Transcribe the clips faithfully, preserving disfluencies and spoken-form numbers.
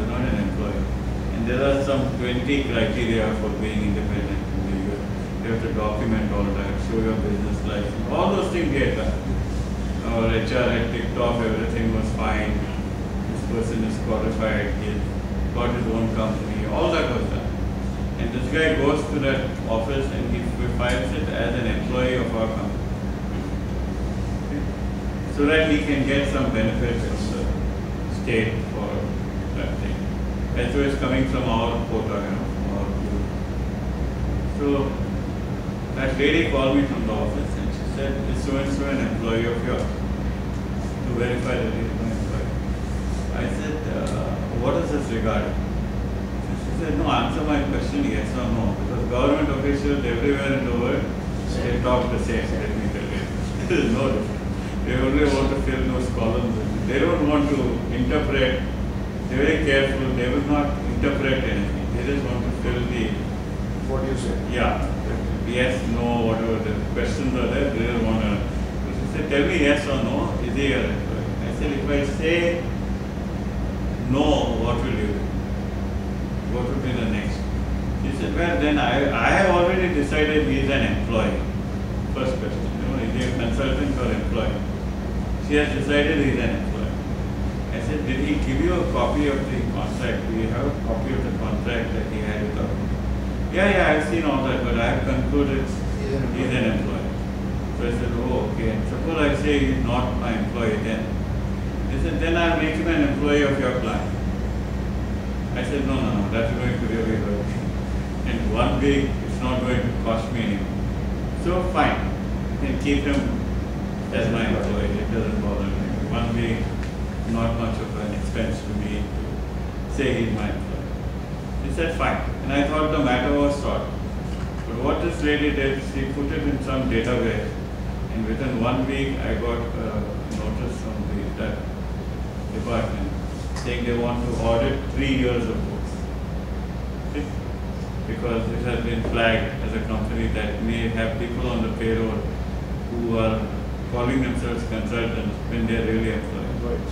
was not an employee. And there are some twenty criteria for being independent in the U S. You have to document all that, show your business license, all those things get done. Our H R had ticked off, everything was fine. This person is qualified, he's got his own company, all that was done. And this guy goes to that office and he files it as an employee of our company. Okay? So that he can get some benefits from the state for that thing. And so it's coming from our quota, you know, from our pool. So that lady called me from the office and she said, is so and so an employee of yours? To verify that he is my employee. I said, uh, what is this regarding? She said, no, answer my question yes or no. Because government officials everywhere in the world, they talk the same, let me tell you. There is no difference. They only want to fill those columns. They don't want to interpret. They're very careful. They will not interpret anything. They just want to fill the... What do you say? Yeah. Yes, no, whatever the questions are there, they don't want to... She said, tell me yes or no, is he your employee? I said, if I say no, what will you do? What would be the next? She said, well, then I, I have already decided he is an employee. First question, you know, is he a consultant or employee? She has decided he is an employee. I said, did he give you a copy of the contract? Do you have a copy of the contract that he had with us? Yeah, yeah, I've seen all that, but I have concluded He's an employee. he's an employee. So I said, oh, okay. And suppose I say he's not my employee, then he said, then I'll make him an employee of your client. I said, no, no, no, that's going to really hurt me. And one week, it's not going to cost me anything. So fine, I can keep him as my employee. It doesn't bother me. One week, not much of an expense to me to say he's my employee. He said, fine. And I thought the matter was solved. But what this lady did, she put it in some database. And within one week, I got a notice from the that department saying they want to audit three years of books. Okay? Because it has been flagged as a company that may have people on the payroll who are calling themselves consultants when they are really employees. Right.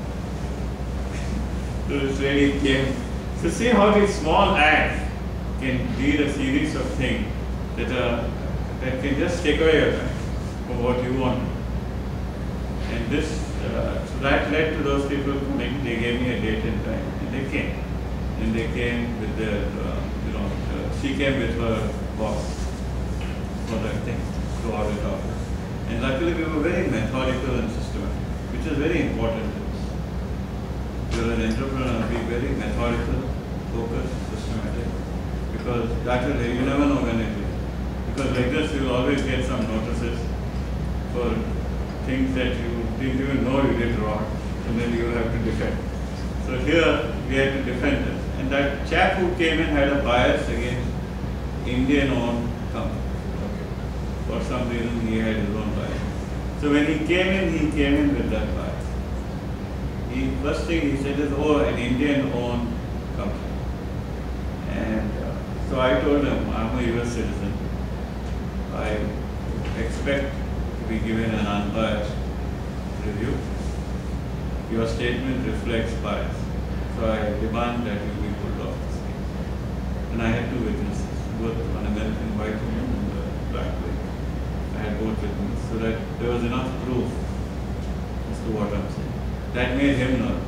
So this lady came. So see how these small acts can lead a series of things that are that can just take away your time from what you want. And this, uh, so that led to those people coming. They gave me a date and time, and they came. And they came with their, uh, you know, uh, she came with her boss for that thing to audit office. And luckily we were very methodical and systematic, which is very important. You're an entrepreneur, be very methodical, focused, systematic, because that will, you never know when it is. Because like this, you will always get some notices for things that you didn't even know you did wrong, and then you will have to defend. So here, we had to defend this. And that chap who came in had a bias against Indian-owned company. Okay. For some reason, he had his own bias. So when he came in, he came in with that bias. He, first thing he said is, oh, an Indian-owned company. And uh, so I told him, I'm a U S citizen. I expect to be given an unbiased review. Your statement reflects bias. So I demand that you be pulled off this case. And I had two witnesses, both an American white woman and a black lady. I had both witnesses so that there was enough proof as to what I'm saying. That made him nervous.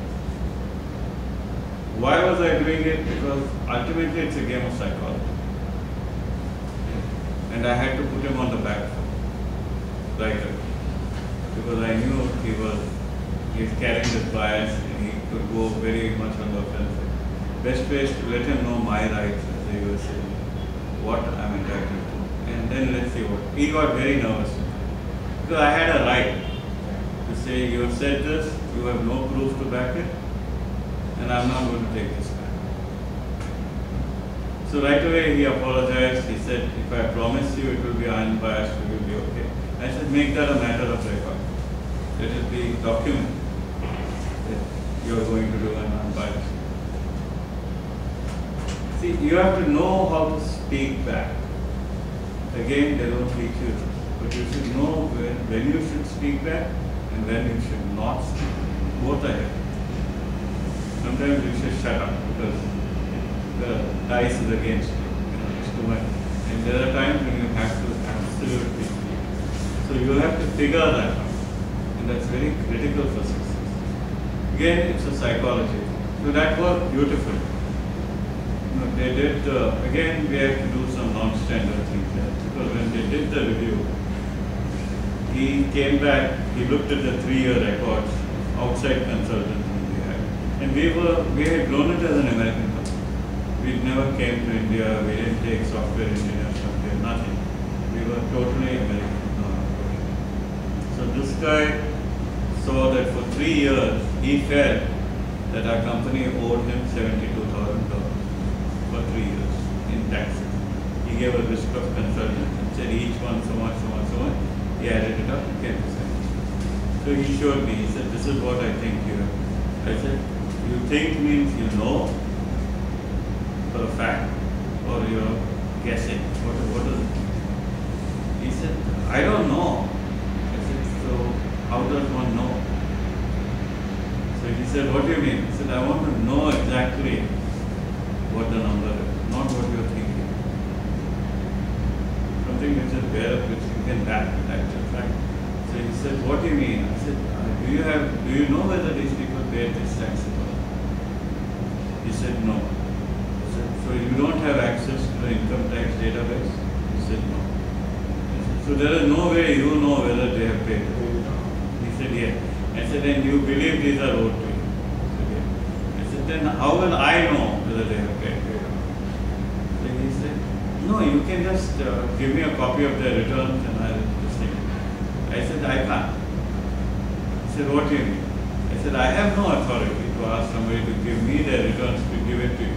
Why was I doing it? Because ultimately it's a game of psychology. And I had to put him on the back foot. Right away. Because I knew he was he's carrying this bias and he could go very much on the offensive. Best way is to let him know my rights as a U S citizen, what I'm entitled to. And then let's see what. He got very nervous. Because I had a right to say, you have said this, you have no proof to back it, and I'm not going to take this back. So right away he apologized. He said, if I promise you it will be unbiased, it will be okay. I said, make that a matter of record. Let it be documented that you are going to do an unbiased. See, you have to know how to speak back. Again, they don't teach you this. But you should know when, when you should speak back and when you should not speak. Both are here. sometimes you should shut up because the dice is against you. You know, it's too much. And there are times when you have to absolutely speak. So you have to figure that out. And that's very critical for success. Again, it's a psychology. So that was beautiful. You know, they did, uh, again, we had to do some non-standard things there. Because when they did the review, he came back, he looked at the three-year records, outside consultants we had. And we were, we had grown it as an American company. We never came to India, we didn't take software engineers from there, nothing. We were totally American. Uh, so this guy saw that for three years, he felt that our company owed him seventy-two thousand dollars for three years in taxes. He gave a list of consultants and said each one so much, so much, so much. He added it up and came to seventy. So he showed me, he said, this is what I think you have. I said, you think means you know for a fact or you're guessing. What, what is it? He said, I don't know. I said, so how does one know? So he said, what do you mean? He said, I want to know exactly what the number is, not what you're thinking. Something which is there, which you can back with actual fact. So he said, what do you mean? I said, do you have, do you know whether these people paid this tax at all? He said, no. I said, so you don't have access to the income tax database? He said, no. I said, so there is no way you know whether they have paid. He said, yes. I said, then you believe these are owed to you? He said, yes. I said, then how will I know whether they have paid? So he said, no, you can just uh, give me a copy of their returns and I'll just think. I said, I can't. He said, what do you mean? I said, I have no authority to ask somebody to give me their returns to give it to you.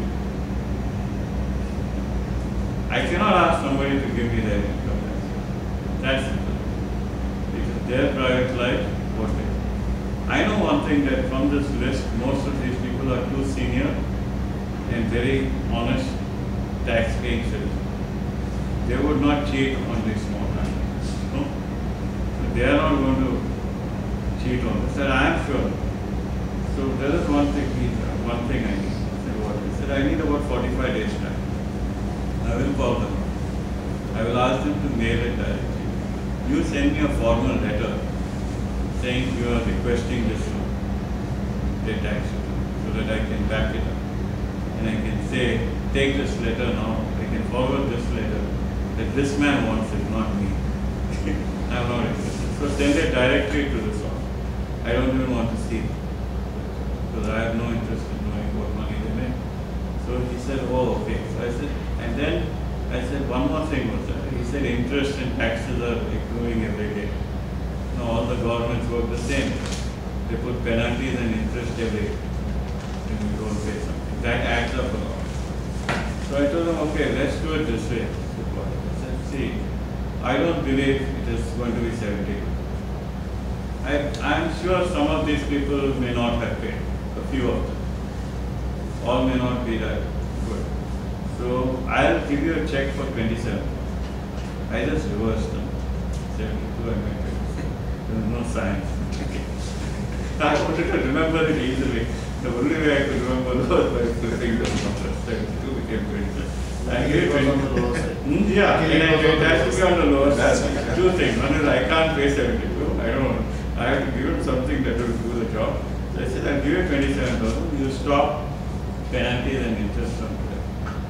I cannot ask somebody to give me their income tax. That's simple. Because their private life, what they do. I know one thing, that from this list, most of these people are too senior and very honest tax-paying citizens. They would not cheat on these small families. No? So they are not going to cheat on this. And I am sure. So there is one thing, one thing I need. I said, what? He said, I need about forty-five days time. I will call them. I will ask them to mail it directly. You send me a formal letter saying you are requesting this from their tax return so that I can back it up. And I can say, take this letter now, I can forward this letter that this man wants it, not me. I am not interested. So send it directly to the source. I don't even want to see it because I have no interest in knowing what money they make. So he said, oh, okay. So I said, and then I said, one more thing was that. He said, interest and taxes are accruing every day. Now all the governments work the same. They put penalties and interest every day when you don't pay something. That adds up a lot. So I told him, okay, let's do it this way. I said, see, I don't believe it is going to be seventy. I, I'm sure some of these people may not have paid, a few of them. All may not be that good. So I'll give you a check for twenty-seven. I just reversed them. seventy-two, I made twenty-seven. There was no science. I wanted to remember it easily. The only way I could remember was by flipping the numbers. seventy-two became twenty-seven. I gave It was on the lower side. Hmm, yeah, Okay, and I it was gave on the that lower to be on the lower That's side. right. Two things. One is I can't pay seventy-two. I don't. I have to give him something that will do the job. So I said, I'll give you twenty-seven thousand. You stop penalties and interest from today.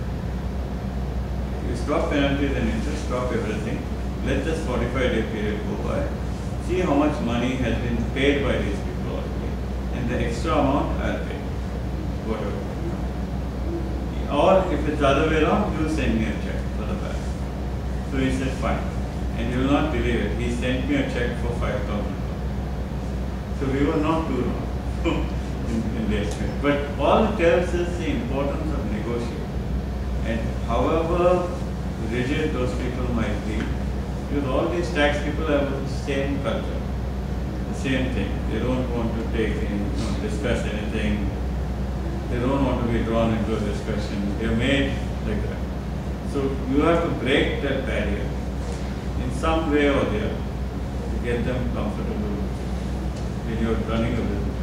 You stop penalties and interest, stop everything. Let this forty-five day period go by. See how much money has been paid by these people already. And the extra amount, I'll pay. Whatever. Or if it's the other way around, you send me a check for the back. So he said, fine. And you will not believe it. He sent me a check for five thousand dollars. So we were not too wrong in, in the estimate. But all it tells is the importance of negotiating. And however rigid those people might be, because all these tax people have the same culture, the same thing. They don't want to take in, you know, discuss anything. They don't want to be drawn into a discussion. They're made like that. So you have to break that barrier in some way or the other to get them comfortable when you're running a business.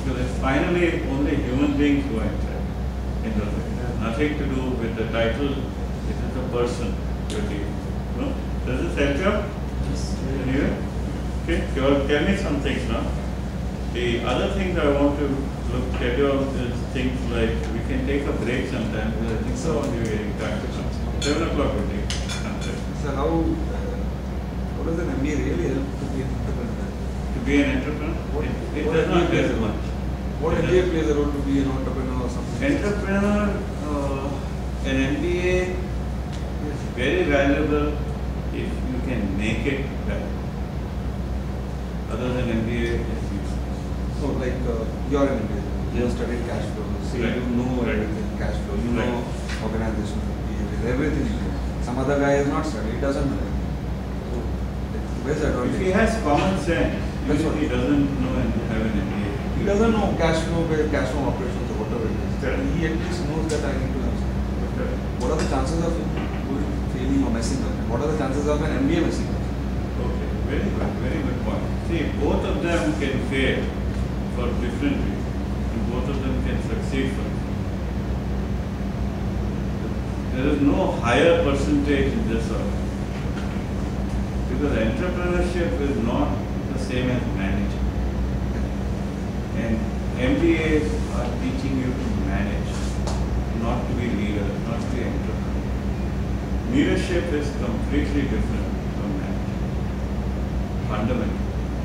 Because it's finally only human beings who enter into it. It has nothing to do with the title, it is the person you're dealing with. No? Does this help you? Yes. Anyway? Okay, you tell me some things now. The other things I want to look at you is things like we can take a break sometime because I think some of you are getting tired. Seven o'clock we take sometime. So how, uh, how does an M B A really help to be an entrepreneur? To be an entrepreneur, What- it, it what does M B A not plays get a much. What It M B A does- plays a role to be an entrepreneur or something? Entrepreneur, uh, an M B A is very valuable if you can make it valuable. Other than M B A, it's useless. So like uh, you're an M B A, you have studied cash flow, so Right. you know Right. everything, cash flow, you Right. know organizational behavior, everything you know. Some other guy has not studied, he doesn't know anything. So like, where's the If he advantage? has common sense, That's even what- if he doesn't know and have an M B A. He doesn't know cash flow, where cash flow operations or whatever it is. Correct. He at least knows that I need to have something. Correct. What are the chances of him going failing or messing up? And what are the chances of an M B A messing up? Okay, very good, very good point. See, both of them can fail for different reasons, and both of them can succeed for different reasons. There is no higher percentage in this order. Because entrepreneurship is not the same as managing. And M B As are teaching you to manage, not to be leader, not to be entrepreneur. Leadership is completely different from managing. Fundamentally.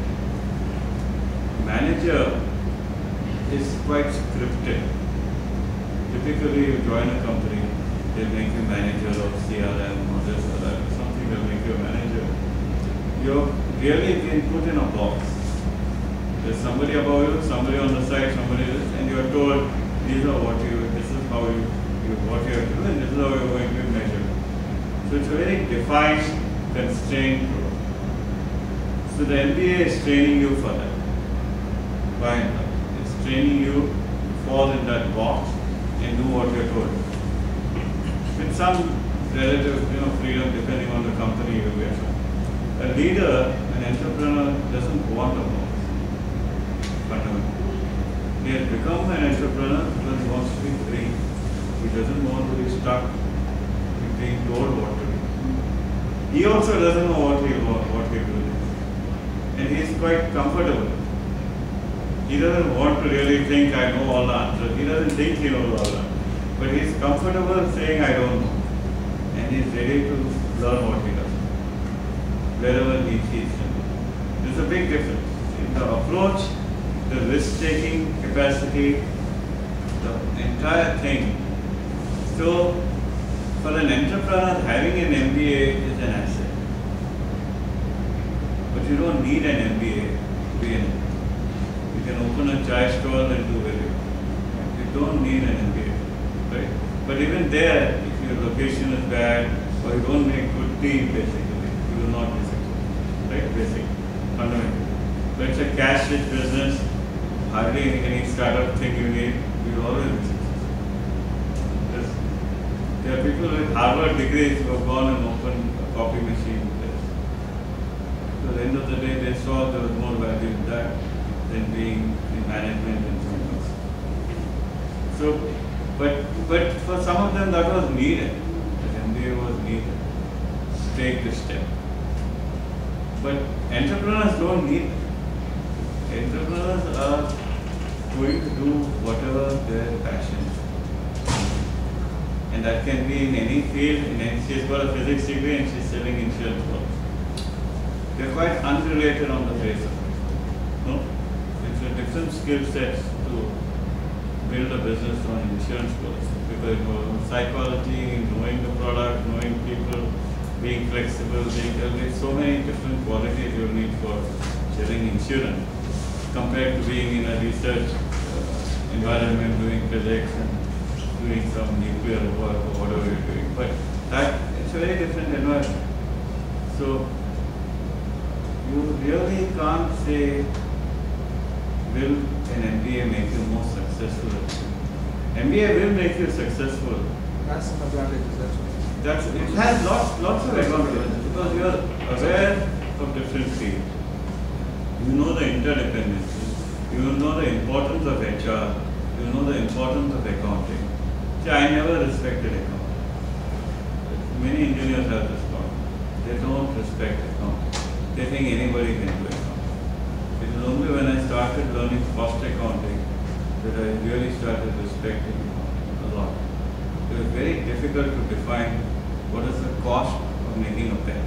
Manager is quite scripted. Typically, you join a company, they make you manager of C R M or this or that, or something will make you a manager. You're really being put in a box. There's somebody above you, somebody on the side, somebody else, and you're told these are what you, this is how you, you what you have to do, and this is how you're going to measure. So it's a very defined, constrained role. So the M B A is training you for that. By and large. It's training you to fall in that box and do what you're told. With some relative, you know, freedom depending on the company you get from. A leader, an entrepreneur doesn't want a box. Fundamentally. He has become an entrepreneur because he wants to be free. He doesn't want to be stuck with being told what to do. He also doesn't know what he what, what he will do. And he is quite comfortable. He doesn't want to really think I know all the answers. He doesn't think he knows all that. But he is comfortable saying I don't know. And he is ready to learn what he does. Wherever he sees him. There's a big difference. In the approach, the risk-taking capacity, the entire thing. So, for an entrepreneur, having an M B A is an asset. But you don't need an M B A to be an You can open a chai stall and do very well. You don't need an M B A, right? But even there, if your location is bad or you don't make good tea, basically, you will not be successful, right? Basic, fundamental. But it's a cash-rich business. Hardly any startup thing you need. You will always be successful. There's, there are people with Harvard degrees who have gone and opened a coffee machine place. So at the end of the day, they saw there was more value in that than being in management and something else. So, but but for some of them that was needed. The M B A was needed to take this step. But entrepreneurs don't need it. Entrepreneurs are going to do whatever their passion is. And that can be in any field. In any, she's got a physics degree and she's selling insurance products. They're quite unrelated on the face of it. No? It's a different skill sets to build a business on insurance policy. Because you know, psychology, knowing the product, knowing people, being flexible, being there's so many different qualities you need for selling insurance compared to being in a research uh, environment, doing physics and doing some nuclear work or whatever you're doing. But that it's a very different environment. So you really can't say, will an M B A make you more successful? M B A will make you successful. That's some advantages, that's what. That's, it has lots, lots of advantages because you are aware of different fields. You know the interdependencies. You will know the importance of H R. You will know the importance of accounting. See, I never respected accounting. Many engineers have this problem. They don't respect accounting. They think anybody can do accounting. It is only when I started learning cost accounting that I really started respecting accounting a lot. It was very difficult to define what is the cost of making a pen.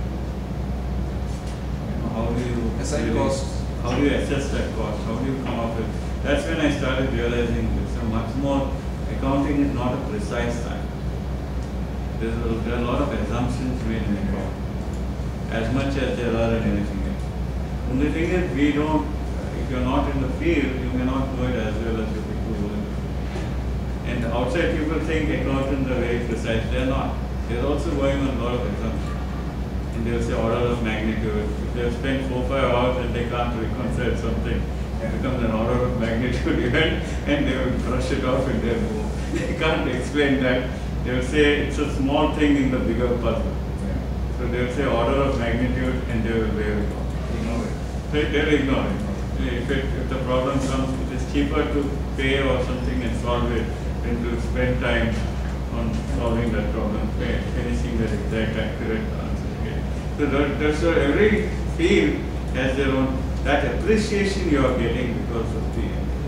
You know, how do you Assign really- costs. How do you assess that cost? How do you come up with? That's when I started realizing it's a much more. Accounting is not a precise science. There's a, there are a lot of assumptions made in accounting, as much as there are in anything else. Only thing is, we don't. If you're not in the field, you may not know it as well as the people who are in the field. And outside people think accountants are very precise. They're not. They're also going on a lot of assumptions. And they'll say order of magnitude. If they've spent four, five hours and they can't reconcile something, it becomes an order of magnitude event and they will brush it off and they'll move. They can't explain that. They'll say it's a small thing in the bigger puzzle. So they'll say order of magnitude and they will wave it off. Ignore it. They, they'll ignore it. If, it. if the problem comes, it is cheaper to pay or something and solve it than to spend time on solving that problem, pay, finishing that exact accurate answer. So that, that's why every field has their own, that appreciation you are getting because of the,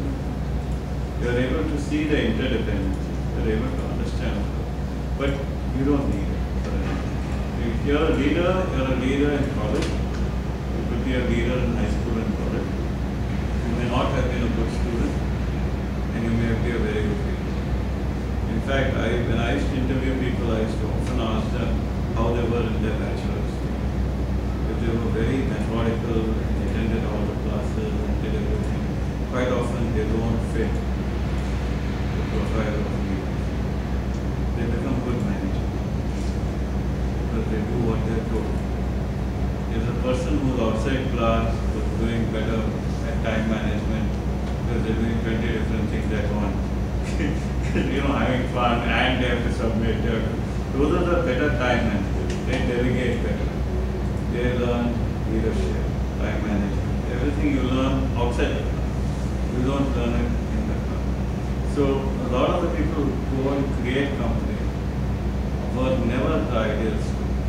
you are able to see the interdependency, you are able to understand, but you don't need it. If you are a leader, you are a leader in college, you could be a leader in high school and college. You may not have been a good student, and you may be a very good leader. In fact, I, when I used to interview people, I used to often ask them how they were in their bachelor's. They were very methodical and they attended all the classes and did everything. Quite often they don't fit the profile of leaders. They become good managers because they do what they're told. There's a person who's outside class who's doing better at time management because they're doing twenty different things at once. You know, having fun and they have to submit. They have to, those are the better time managers. They delegate better. They learn leadership, time management, everything you learn outside the class. You don't learn it in the class. So a lot of the people who go and create companies were never the ideal students.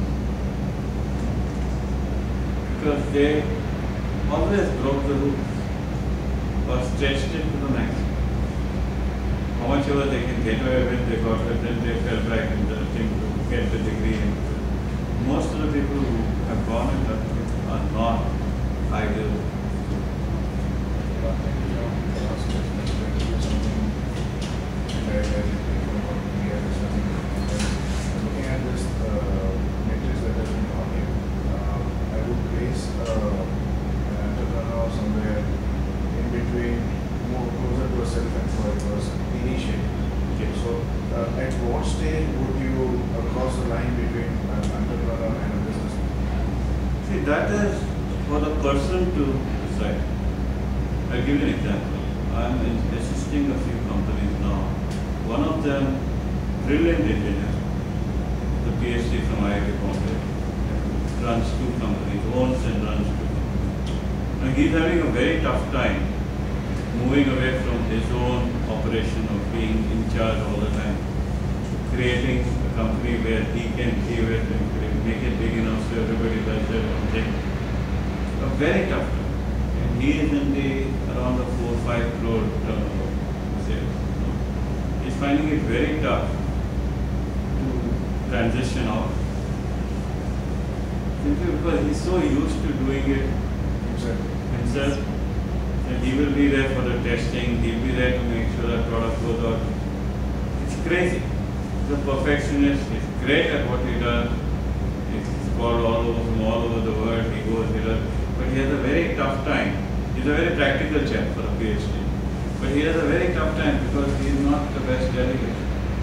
Because they always broke the rules or stretched it to the maximum. How much ever they can get away with, they got it, then they fell back in the thing to get the degree. Most of the people who have gone and done it are not ideal. Looking at this uh, matrix that has been on here, uh, I would place uh, an entrepreneur somewhere in between, more closer to a self-employed person initially. Okay. So, uh, at what stage would you uh, cross the line between an entrepreneur and a businessman? See, that is for the person to decide. I'll give you an example. I'm assisting a few companies now. One of them, brilliant engineer, the PhD from I I T Bombay, runs two companies, owns and runs two companies. Now he's having a very tough time moving away from his own operation of being in charge all the time, creating a company where he can give it and make it big enough so everybody does their own thing. A very tough time. And he is in the around the four, five crore turnover sales. He's finding it very tough to transition out. Simply because he's so used to doing it himself. And he will be there for the testing, he'll be there to make sure that product goes out. It's crazy. He's a perfectionist, he's great at what he does. He's called all over from all over the world, he goes, he does. But he has a very tough time. He's a very practical chap for a PhD. But he has a very tough time because he is not the best delegator.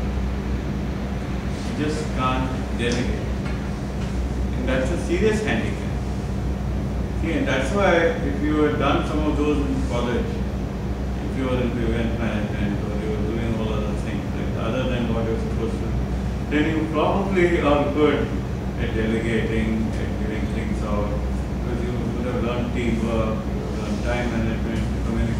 He just can't delegate. And that's a serious handicap. See, and that's why if you had done some of those in college, if you were into event management or you were doing all other things, like other than what you're supposed to, then you probably are good at delegating, at giving things out, because you would have learned teamwork, you would have learned time management, communication.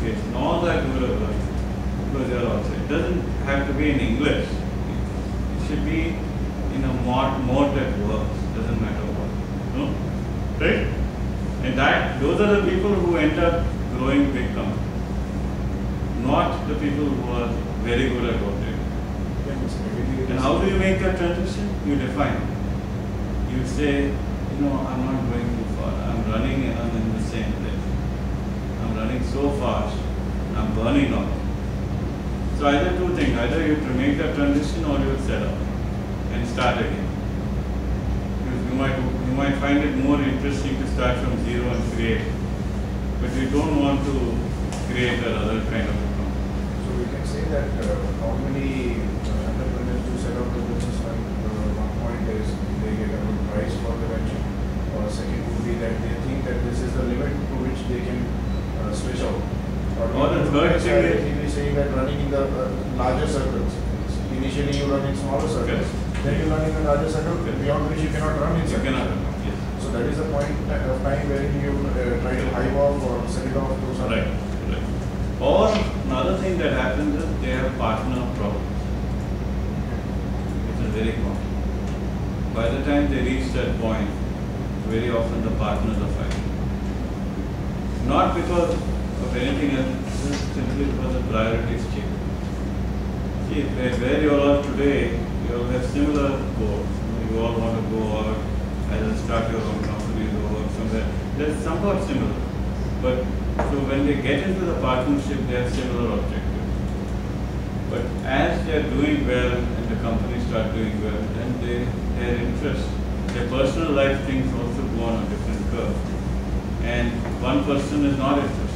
communication, all that you will have learned because you are outside. It doesn't have to be in English. It should be in a mode, mode that works. Doesn't matter what. No? Right? And that those are the people who end up growing big companies. Not the people who are very good at what they do. And how do you make that transition? You define. You say, you know, I'm not going too far. I'm running and I'm in the same place. I'm running so fast, I'm burning out. So either two things, either you have to make that transition or you set up and start again. Because you might, you might find it more interesting to start from zero and create. But you don't want to create another kind of a company. So we can say that uh, how many uh, entrepreneurs do set up the business when uh, one point is they get a good price for the venture, or second would be that they think that this is the limit to which they can uh, switch out. Or the third thing is- he is saying that running in the uh, larger circles. Initially you run in smaller circles, Correct. then you run in a larger circle Correct. beyond which you cannot run in You circles. cannot, yes. So that is the point of time where you uh, try to hive off or set it off to some. Right, right. Or another thing that happens is they have partner problems. It is very common. By the time they reach that point, very often the partners are fighting. Not because of anything else, just simply because the priorities change. See, where where you all are today, you all have similar goals. You all want to go out and start your own companies or work somewhere. They're somewhat similar. But so when they get into the partnership, they have similar objectives. But as they are doing well and the companies start doing well, then they, their interest, their personal life things also go on a different curve. And one person is not interested.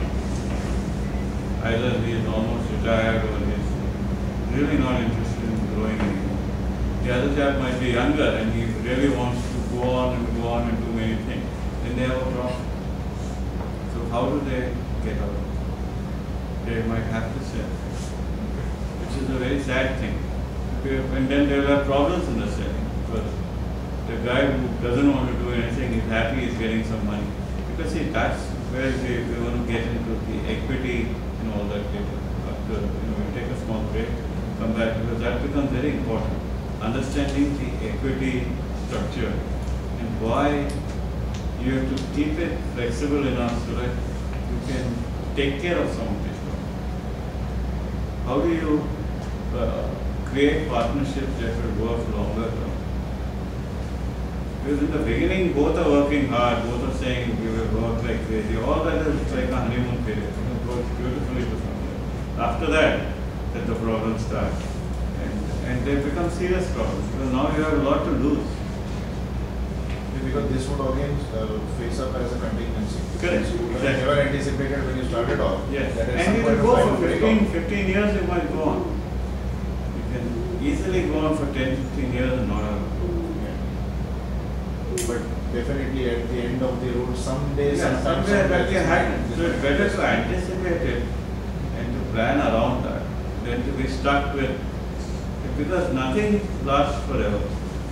Either he is almost retired or he is really not interested in growing anymore. The other chap might be younger and he really wants to go on and go on and do many things. Then they have a problem. So how do they get out? They might have to sell, which is a very sad thing. And then they will have problems in the selling because the guy who doesn't want to do anything is happy he's getting some money. Because see, that's where we, we want to get into the equity and all that later. After, you know, we take a small break, come back, because that becomes very important. Understanding the equity structure and why you have to keep it flexible enough so that you can take care of some of these problems. How do you uh, create partnerships that will work longer term? Because in the beginning, both are working hard, both are saying we will work like crazy. All that is like a honeymoon period. It works beautifully for some time. After that, that the problems start. And, and they become serious problems because now you have a lot to lose. Because this would again uh, face up as a contingency. Correct. You would have Exactly. never anticipated when you started off. Yes. That at And some you point will of go time for will break fifteen, off. fifteen years, you might go on. You can easily go on for ten, fifteen years and not have a Yeah. But definitely at the end of the road, someday, Yeah, sometime, somewhere that somewhere can happen. So it's better to anticipate it and to plan around that than to be stuck with, because nothing lasts forever.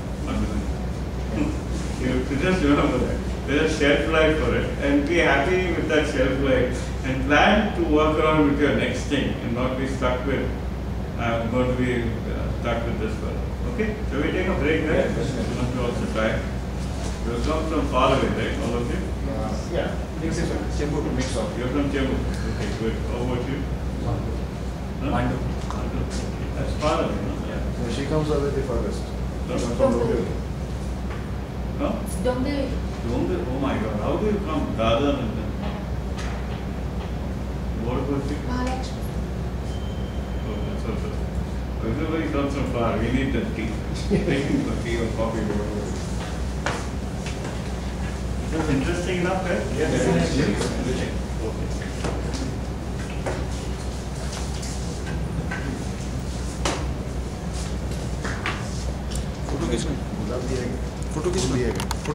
You have to just remember that. There's a shelf life for it and be happy with that shelf life and plan to work around with your next thing and not be stuck with, I'm going to be uh, stuck with this one. Okay? So we take a break, right? Yeah, definitely. You want to also try. You come from far away, right? All of you? Uh, yeah, mix it, Chembur to mix up. You're from Chembur. Okay, good. How about you? Huh? Mandu. Mandu. That's far away, no? Yeah. So she comes away the furthest. No? She comes from Dombivli. No? Dombivli. Dombivli. Oh my God. How do you come? Dadar and then? What was it? Maharashtra. Oh, that's also. Everybody comes from far. We need the tea. Taking for tea or coffee or whatever. This is interesting enough, right? Yeah, definitely. Definitely. Okay. Photo खींचना गुलाब दिया गया। Photo दिया खींचना गया।